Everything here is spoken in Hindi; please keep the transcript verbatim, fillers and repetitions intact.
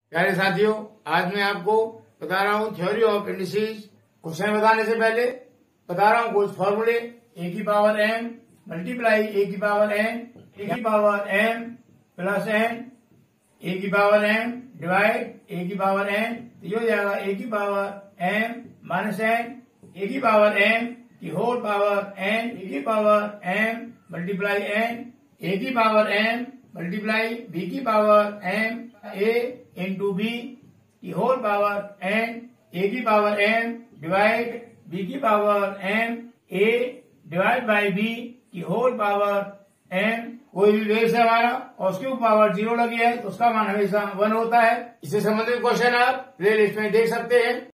प्यारे साथियों, आज मैं आपको बता रहा हूँ थ्योरी ऑफ इंडिसेस। क्वेश्चन बताने से पहले बता रहा हूँ कुछ फॉर्मूले। ए की पावर एम मल्टीप्लाई ए की पावर एन, ए की power M plus N, A की पावर एम डिवाइड ए की पावर एन, तो ये हो जाएगा ए की power M minus N, A की पावर एम की होल पावर एन, ए की power M multiply N, A की पावर एम मल्टीप्लाई बी की power M A into B की होल पावर एन, ए की पावर एम डिवाइड बी की power M A divide by B की होल पावर एम। कोई भी बेस है हमारा और उसकी पावर जीरो लगी है तो उसका मान हमेशा वन होता है। इससे संबंधित क्वेश्चन आप प्ले लिस्ट में देख सकते हैं।